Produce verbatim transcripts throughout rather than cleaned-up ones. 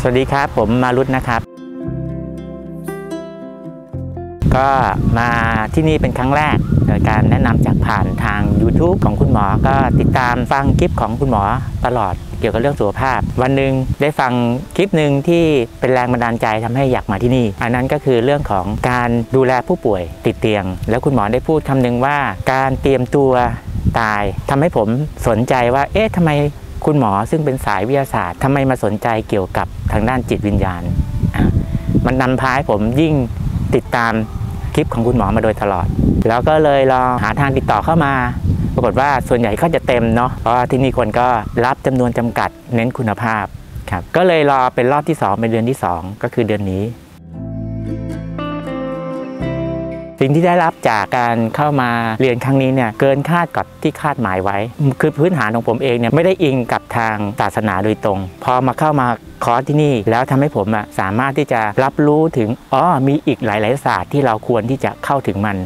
สวัสดีครับผมมารุตนะครับก็มาที่นี่เป็นครั้งแรกโดยการแนะนำจากผ่านทาง ยูทูบ ของคุณหมอก็ติดตามฟังคลิปของคุณหมอตลอดเกี่ยวกับเรื่องสุขภาพวันหนึ่งได้ฟังคลิปหนึ่งที่เป็นแรงบันดาลใจทำให้อยากมาที่นี่อันนั้นก็คือเรื่องของการดูแลผู้ป่วยติดเตียงแล้วคุณหมอได้พูดคำหนึ่งว่าการเตรียมตัวตายทำให้ผมสนใจว่าเอ๊ะทำไมคุณหมอซึ่งเป็นสายวิทยาศาสตร์ทำไมมาสนใจเกี่ยวกับทางด้านจิตวิญญาณมันนำพาให้ผมยิ่งติดตามคลิปของคุณหมอมาโดยตลอดแล้วก็เลยลองหาทางติดต่อเข้ามาปรากฏว่าส่วนใหญ่ก็จะเต็มเนาะเพราะที่นี่คนก็รับจำนวนจำกัดเน้นคุณภาพครับก็เลยรอเป็นรอบที่สองเป็นเดือนที่สองก็คือเดือนนี้สิ่งที่ได้รับจากการเข้ามาเรียนครั้งนี้เนี่ยเกินคาดกับที่คาดหมายไว้คือพื้นฐานของผมเองเนี่ยไม่ได้อิงกับทางศาสนาโดยตรงพอมาเข้ามาคอร์สที่นี่แล้วทำให้ผมอะสามารถที่จะรับรู้ถึงอ๋อมีอีกหลายๆศาสตร์ที่เราควรที่จะเข้าถึงมัน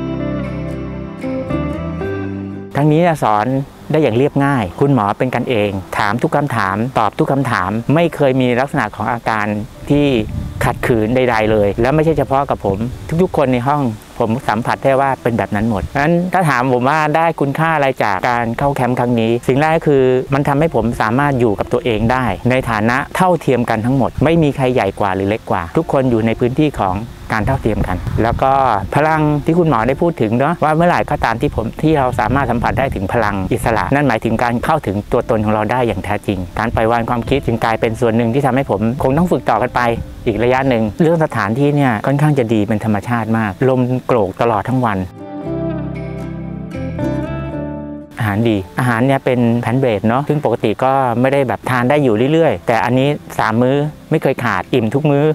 ทั้งนี้สอนได้อย่างเรียบง่ายคุณหมอเป็นกันเองถามทุกคำถามตอบทุกคำถามไม่เคยมีลักษณะของอาการที่ขัดขืนใดๆเลยแล้วไม่ใช่เฉพาะกับผมทุกๆคนในห้องผมสัมผัสได้ว่าเป็นแบบนั้นหมดงั้นถ้าถามผมว่าได้คุณค่าอะไรจากการเข้าแคมป์ครั้งนี้สิ่งแรกก็คือมันทำให้ผมสามารถอยู่กับตัวเองได้ในฐานะเท่าเทียมกันทั้งหมดไม่มีใครใหญ่กว่าหรือเล็กกว่าทุกคนอยู่ในพื้นที่ของการเท่าเทียมกันแล้วก็พลังที่คุณหมอได้พูดถึงเนาะว่าเมื่อไหร่ก็ตามที่ผมที่เราสามารถสัมผัสได้ถึงพลังอิสระนั่นหมายถึงการเข้าถึงตัวตนของเราได้อย่างแท้จริงการปล่อยวางความคิดจึงกลายเป็นส่วนหนึ่งที่ทำให้ผมคงต้องฝึกต่อกันไปอีกระยะหนึ่งเรื่องสถานที่เนี่ยค่อนข้างจะดีเป็นธรรมชาติมากลมโกรกตลอดทั้งวันอาหารดีอาหารเนี่ยเป็นแพนเบรดเนาะซึ่งปกติก็ไม่ได้แบบทานได้อยู่เรื่อยๆแต่อันนี้สามมื้อไม่เคยขาดอิ่มทุกมื้อ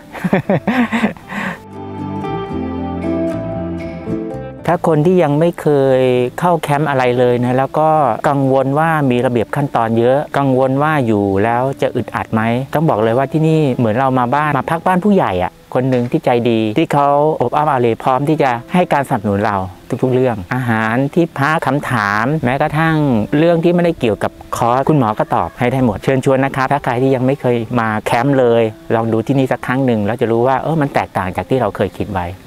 ถ้าคนที่ยังไม่เคยเข้าแคมป์อะไรเลยนะแล้วก็กังวลว่ามีระเบียบขั้นตอนเยอะกังวลว่าอยู่แล้วจะอึดอัดไหมต้องบอกเลยว่าที่นี่เหมือนเรามาบ้านมาพักบ้านผู้ใหญ่อ่ะคนหนึ่งที่ใจดีที่เขาอบอ้อมอารีพร้อมที่จะให้การสนับสนุนเราทุกๆเรื่องอาหารที่พักคำถามแม้กระทั่งเรื่องที่ไม่ได้เกี่ยวกับคอร์สคุณหมอก็ตอบให้ได้หมดเชิญชวนนะครับถ้าใครที่ยังไม่เคยมาแคมป์เลยลองดูที่นี่สักครั้งหนึ่งแล้วจะรู้ว่าเออมันแตกต่างจากที่เราเคยคิดไว้